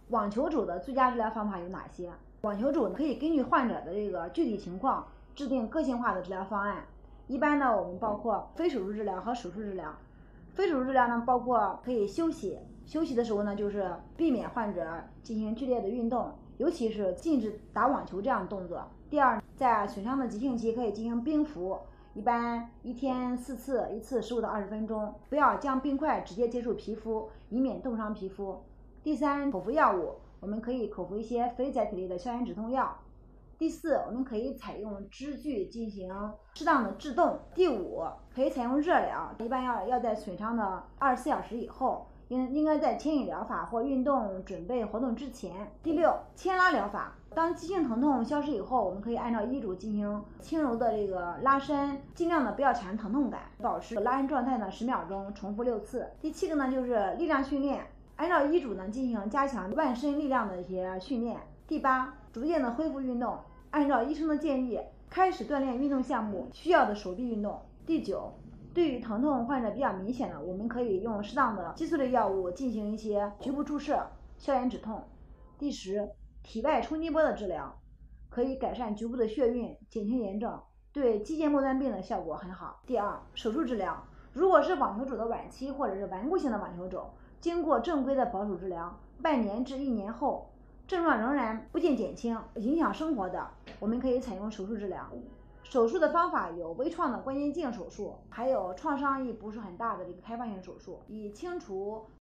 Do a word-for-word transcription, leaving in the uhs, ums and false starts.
网球肘的最佳治疗方法有哪些？网球肘可以根据患者的这个具体情况制定个性化的治疗方案。一般呢，我们包括非手术治疗和手术治疗。非手术治疗呢，包括可以休息，休息的时候呢，就是避免患者进行剧烈的运动，尤其是禁止打网球这样的动作。第二，在损伤的急性期可以进行冰敷，一般一天四次，一次十五到二十分钟，不要将冰块直接接触皮肤，以免冻伤皮肤。第三，口服药物，我们可以口服一些非甾体类的消炎止痛药。第四，我们可以采用支具进行适当的制动。第五，可以采用热疗，一般要要在损伤的二十四小时以后，应应该在牵引疗法或运动准备活动之前。第六，牵拉疗法，当急性疼痛消失以后，我们可以按照医嘱进行轻柔的这个拉伸，尽量的不要产生疼痛感，保持拉伸状态呢十秒钟，重复六次。第七个呢就是力量训练，按照医嘱呢进行加强腕身力量的一些训练。第八，逐渐的恢复运动，按照医生的建议开始锻炼运动项目需要的手臂运动。第九，对于疼痛患者比较明显的，我们可以用适当的激素类药物进行一些局部注射消炎止痛。第十，体外冲击波的治疗可以改善局部的血运，减轻炎症，对肌腱末端病的效果很好。第二，手术治疗，如果是网球肘的晚期或者是顽固性的网球肘，经过正规的保守治疗，半年至一年后症状仍然不见减轻，影响生活的，我们可以采用手术治疗。手术的方法有微创的关节镜手术，还有创伤亦不是很大的这个开放性手术，以清除